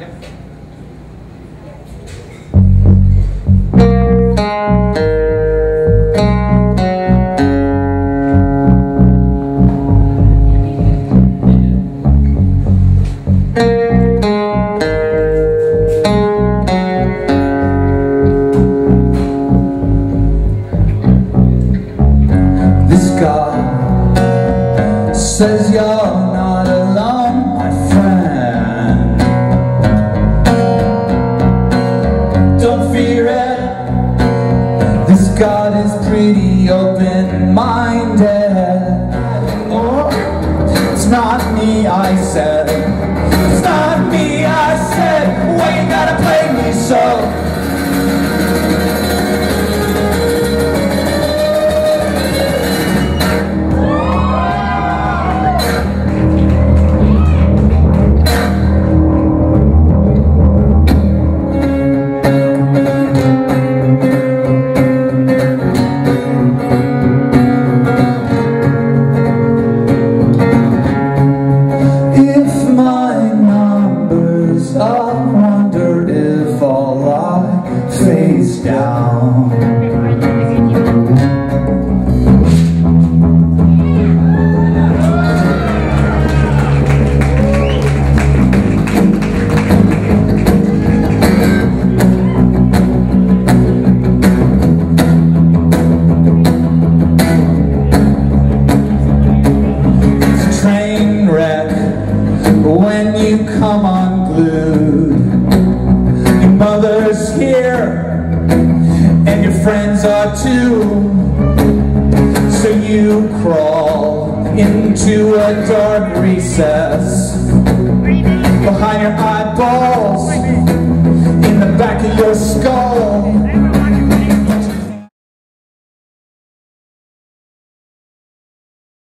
Says you're not alone, my friend. Don't fear it. This God is pretty open-minded. Oh, it's not me, I said. It's not me, I said. Why you gotta play me so? Down. It's a train wreck when you come unglued. Your mother's here and your friends are too, so you crawl into a dark recess behind your eyeballs, in the back of your skull.